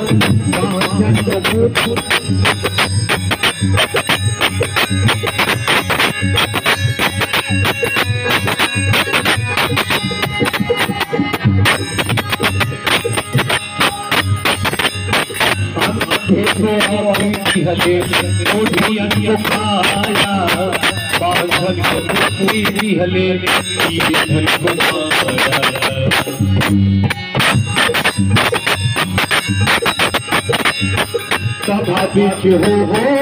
सभा बिच हो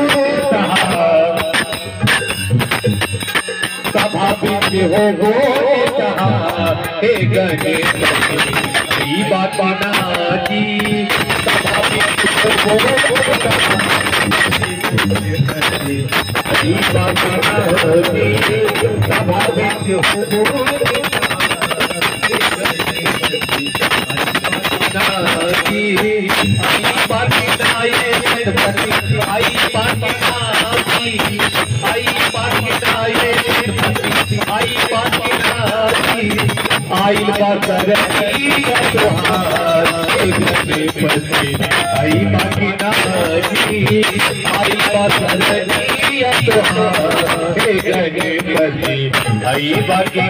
सभा बिच हो हे गणे बात बना जी सभा बिच हो बात बना जी सभा बिच आई बाकर आई बाकी नाजी आई बाकर आई बाकी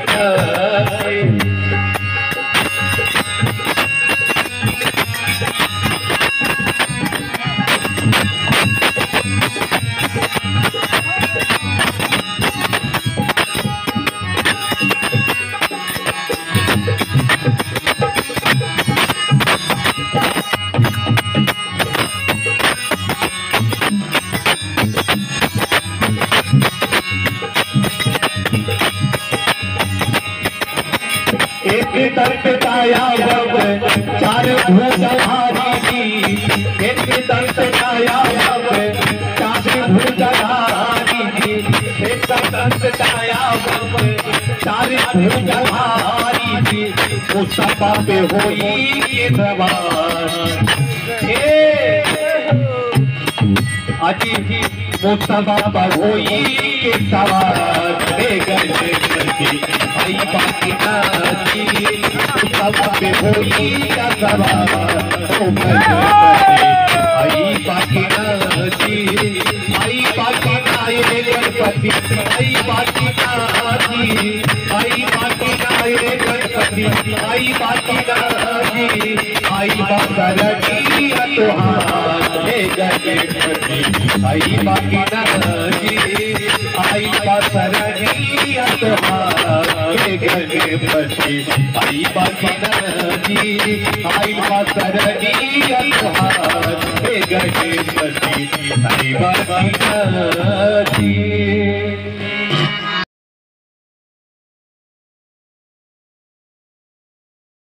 तड़पताया बब चार भुजधारी एक तड़पताया बब चार भुजधारी एक तड़पताया बब चार भुजधारी मुस्तफा पे होई के सवार अजी मुस्तफा पर होई के सवार आई बाकी नाजी मुस्तफा पे होई का सवार आई बाकी नाजी आई बाकी नाये गणपति आई बाकी नाजी आई बाकी नाये गणपति आई बाकी नाजी आई बाकी तोहार हे गणपति आई बाकी नाजी आई बाकी तोहार हे गणपति आई बाकी नाजी आई बाकी तोहार हे गणपति आई बाकी नाजी।